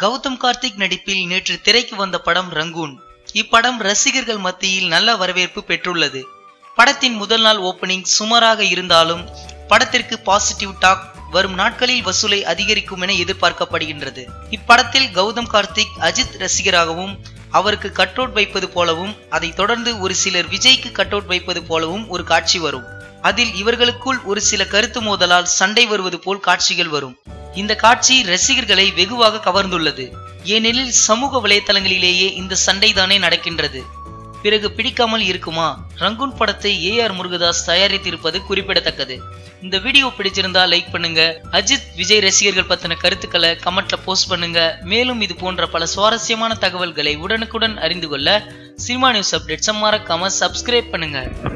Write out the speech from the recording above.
கௌதம் கார்த்திக் நடிப்பில் நேற்று திரைக்கு வந்த படம் ரங்கூன். இப்படம் ரசிகர்கள் மத்தியில் நல்ல வரவேற்பு பெற்றுள்ளது. படத்தின் முதல் நாள் ஓபனிங் சுமாராக இருந்தாலும் படத்திற்கு பாசிட்டிவ் டாக் வரும் நாட்களில் வசூலை அதிகரிக்கும் என எதிர்பார்க்கப்படுகின்றது. இப்படத்தில் கௌதம் கார்த்திக் அஜித் ரசிகராகவும் அவருக்கு கட்டவுட் வைப்பது போலவும் அதை தொடர்ந்து ஒரு சிலர் விஜய்க்கு கட்டவுட் வைப்பது போலவும் ஒரு காட்சி வரும். அதில் இவர்களுக்குள் ஒரு சில கருத்து மோதலால் சண்டை வருவது போல் காட்சிகள் வரும். இந்த காட்சி ரசிகர்களை வெகுவாக கவர்ந்துள்ளது. ஏனெனில் சமூக வலைதளங்களிலேயே இந்த சண்டை தானே நடக்கின்றது. பிறகு பிடிக்காமல் இருக்குமா? ரங்கூன் படத்தை ஏஆர் முருகதாஸ் தயாரித்திருப்பது குறிப்பிடத்தக்கது. இந்த வீடியோ பிடிச்சிருந்தா லைக் பண்ணுங்க. அஜித் விஜய் ரசிகர்கள் பத்தின கருத்துக்களை கமெண்ட்ல போஸ்ட் பண்ணுங்க. மேலும் இது போன்ற பல சுவாரஸ்யமான தகவல்களை உடனுக்குடன் அறிந்து கொள்ள சினிமா நியூஸ் அப்டேட்ஸ் மறக்காம சப்ஸ்கிரைப் பண்ணுங்க.